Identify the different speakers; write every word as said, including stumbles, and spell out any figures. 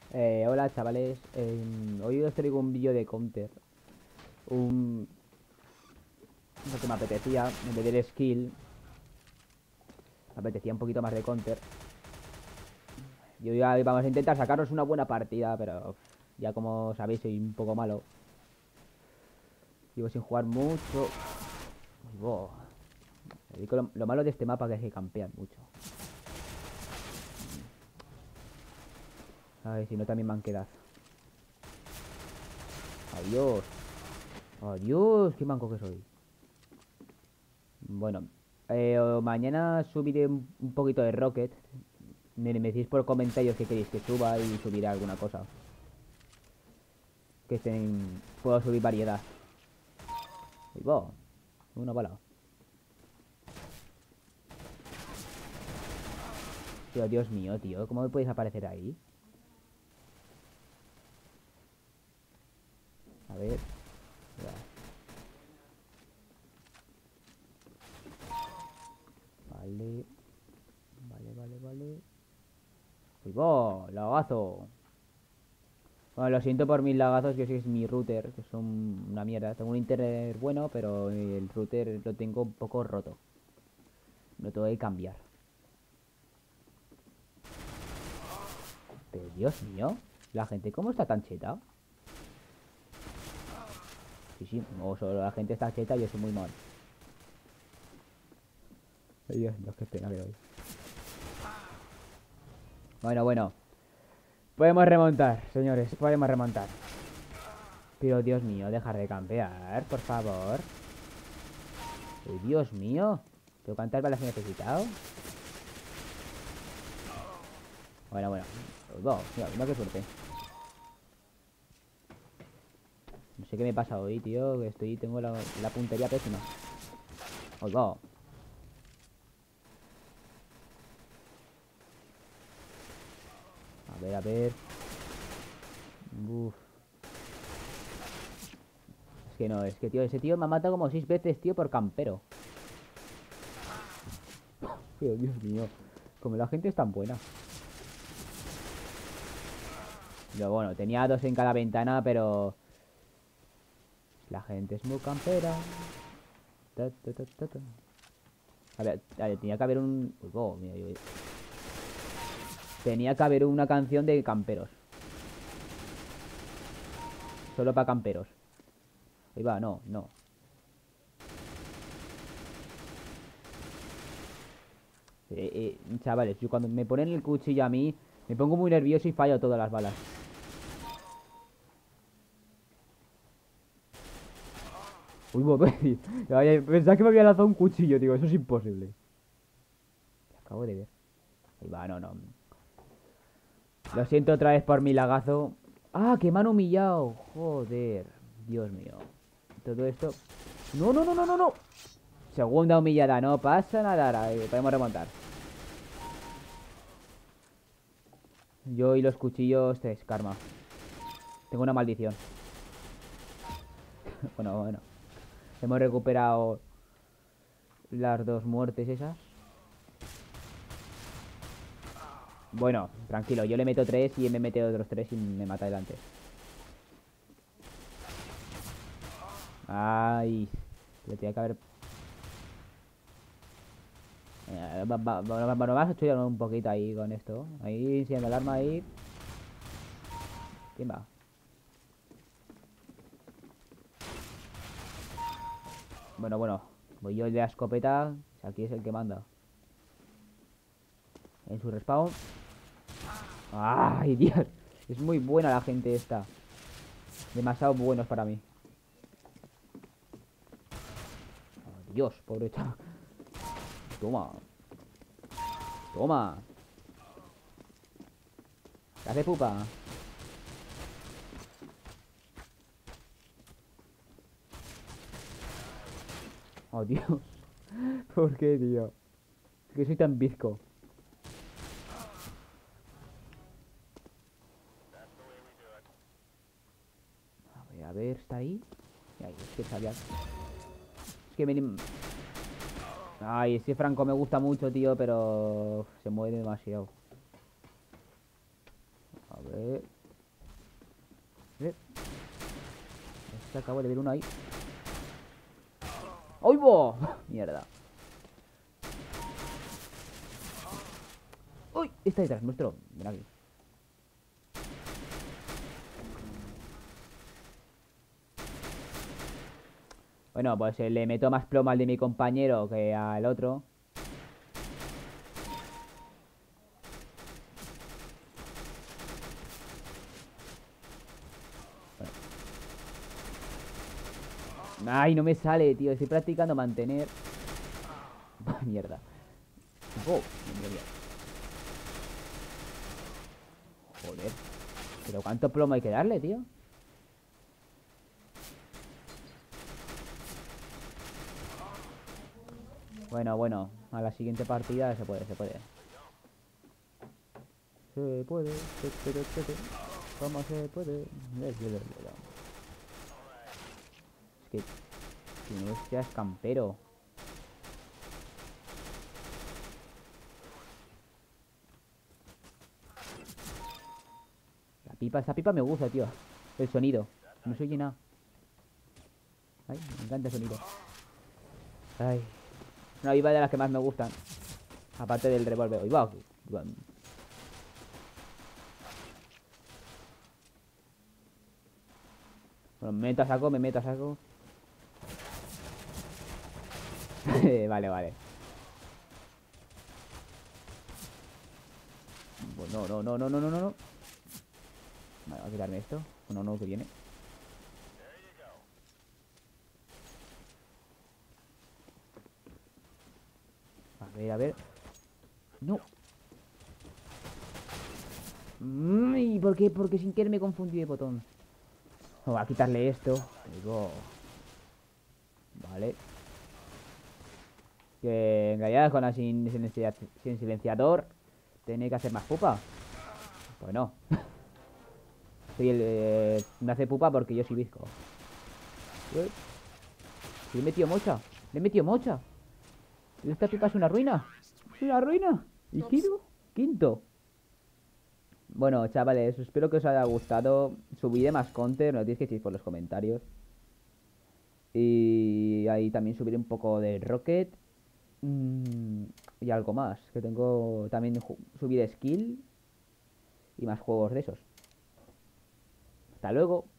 Speaker 1: Eh, hola chavales, Em, hoy os traigo un vídeo de Counter. Un... Lo que me apetecía, en vez del skill, me apetecía un poquito más de Counter. Yo ya vamos a intentar sacaros una buena partida, pero ya como sabéis soy un poco malo. Llevo sin jugar mucho. Uy, bo. Lo, lo malo de este mapa que es que campean mucho. Ay, si no también me han quedado. Adiós. Adiós, qué manco que soy. Bueno, eh, mañana subiré un, un poquito de Rocket. Me, me decís por comentarios que queréis que suba y subiré alguna cosa. Que estén... Puedo subir variedad. Uy, va, una bala. Tío, Dios mío, tío. ¿Cómo me podéis aparecer ahí? A ver. Ya. Vale. Vale, vale, vale. Uy, va, lagazo. Bueno, lo siento por mis lagazos, que sí es mi router, que son una mierda. Tengo un internet bueno, pero el router lo tengo un poco roto. Lo tengo que cambiar. Pero Dios mío, la gente, ¿cómo está tan cheta? Sí, sí, o solo la gente está cheta y yo soy muy mal. Ay, Dios mío, qué pena que doy. Bueno, bueno. Podemos remontar, señores, podemos remontar. Pero Dios mío, dejar de campear, por favor. Ay, Dios mío. ¿Pero cuántas balas he necesitado? Bueno, bueno. Dos, mira, mira qué suerte. No sé qué me pasa hoy, tío. Que estoy, tengo la, la puntería pésima. Os va. A ver, a ver. Uf. Es que no, es que, tío, ese tío me ha matado como seis veces, tío, por campero. Pero Dios mío. Como la gente es tan buena. Yo, bueno, tenía dos en cada ventana, pero... La gente es muy campera. Ta, ta, ta, ta, ta. A ver, a ver, tenía que haber un... Uy, oh, mira, yo- tenía que haber una canción de camperos. Solo para camperos. Ahí va, no, no. Eh, eh, chavales, yo cuando me ponen el cuchillo a mí, me pongo muy nervioso y fallo todas las balas. Uy, bo- pensaba que me había lanzado un cuchillo, digo, eso es imposible. Acabo de ver. Ahí va, no, no. Lo siento otra vez por mi lagazo. Ah, que me han humillado. Joder. Dios mío. Todo esto. No, no, no, no, no, no. Segunda humillada, no pasa nada. Ahora, eh, podemos remontar. Yo y los cuchillos, es karma. Tengo una maldición. Bueno, bueno. Hemos recuperado las dos muertes esas. Bueno, tranquilo, yo le meto tres y él me mete otros tres y me mata delante. Ay, le tenía que haber... Eh, va- va- va- Bueno, vamos a estudiar un poquito ahí con esto. Ahí, enseñando el arma ahí. ¿Quién va? Bueno, bueno. Voy yo el de la escopeta. Aquí es el que manda. En su respawn. ¡Ay, Dios! Es muy buena la gente esta. Demasiado buenos para mí. Oh, Dios, pobre chaval. Toma. Toma. ¿Qué hace pupa? Oh, Dios. ¿Por qué, tío? Es que soy tan bizco. A ver, a ver, ¿está ahí? Ay, es que sabía... Es que me... Ay, ese Franco me gusta mucho, tío, pero... Se mueve demasiado. A ver... ver. Es que acabo de ver uno ahí. ¡Ay, bo! Mierda. ¡Uy! Está detrás nuestro. Ven aquí. Bueno, pues eh, le meto más plomo al de mi compañero que al otro. Ay, no me sale, tío. Estoy practicando mantener. Mierda. Oh, mira, mira. Joder. Pero ¿cuánto plomo hay que darle, tío? Bueno, bueno. A la siguiente partida se puede, se puede. Se puede, se puede, se puede. ¿Cómo se puede? Es que si no es ya es campero. La pipa, esa pipa me gusta, tío. El sonido. No se oye nada. Ay, me encanta el sonido. Ay. Una pipa de las que más me gustan. Aparte del revólver. Uy, va. Bueno, me meto a saco, me meto a saco. Vale, vale. Pues no, no, no, no, no, no, no. Vale, voy a quitarme esto. Uno nuevo que viene. A ver, a ver. No. ¿Y por qué? Porque sin querer me confundí de botón. Voy a quitarle esto. Digo. Vale. Que en realidad con la sin, silencia- sin silenciador tiene que hacer más pupa. Pues no. Soy el, eh, me hace pupa porque yo soy bizco. ¿Eh? Le he metido mocha. Le he metido mocha. Esta pipa es una ruina. Es una ruina. ¿Y Kiro? Quinto. Bueno, chavales, espero que os haya gustado. Subiré más content, no lo tenéis que decir por los comentarios. Y ahí también subiré un poco de Rocket. Mm, y algo más. Que tengo también subir skill y más juegos de esos. Hasta luego.